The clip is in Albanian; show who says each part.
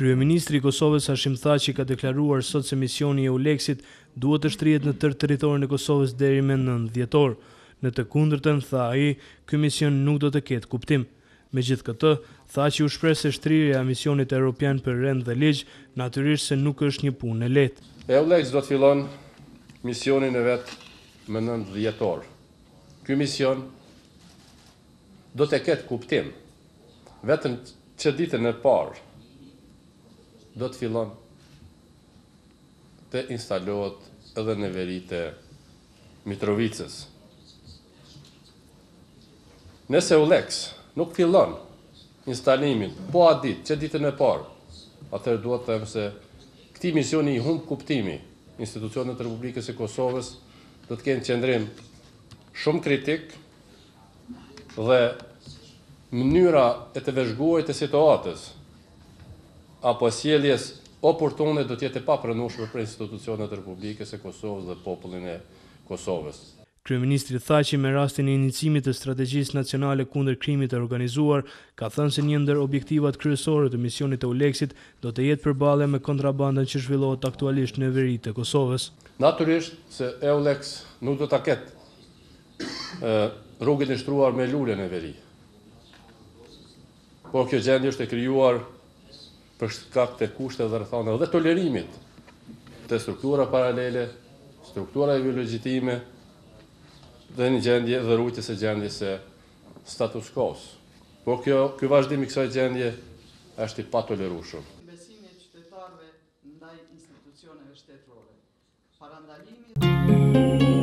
Speaker 1: Kryeministri i Kosovës Hashim Thaçi ka deklaruar sot se misioni i EULEX-it duhet të shtrihet në tërë territorin e Kosovës deri me 9 dhjetor. Në të kundërtën, tha ai, ky mision nuk do të ketë kuptim. Megjithatë, Thaçi u shpreh se shtrirja e misionit evropian për rend dhe ligj natyrisht se nuk është një punë e lehtë.
Speaker 2: EULEX do të fillon misionin e vet me 9 dhjetor. Ky mision do të ketë kuptim. Vetëm që ditën e parë do të fillon të instalohet edhe në veritë e Mitrovicës. Nëse EULEX nuk fillon instalimin, po atë ditë, që ditën e parë, atëherë duhet të them se këtij misioni i humb kuptimi. Institucionet e Republikës së Kosovës do të kenë qëndrim shumë kritik dhe mënyra e të vëzhguar të situatës apo sjelljes oportune do të jetë e papranueshme për institucionet e Republikës së Kosovës dhe popullin e Kosovës.
Speaker 1: Kryeministri Thaçi me rastin e inicimit të strategjisë nacionale kundër krimit të organizuar, ka thënë se një ndër objektivat kryesore të misionit të EULEX-it do të jetë përballja me kontrabandën që zhvillohet aktualisht në veritë e Kosovës.
Speaker 2: Natyrisht se EULEX nuk do ta ketë rrugën e shtruar me lule në veri. Por kjo gjendje është e krijuar për shkak të kushteve dhe rrethana dhe tolerimit të struktura paralele, strukturave legjitime dhe një gjendje dhe rrugës së gjendjes së status quo-s. Por ky vazhdim i kësaj gjendje është i patolerueshëm.
Speaker 3: Besimi i qytetarëve ndaj institucioneve shtetërore. Parandalimi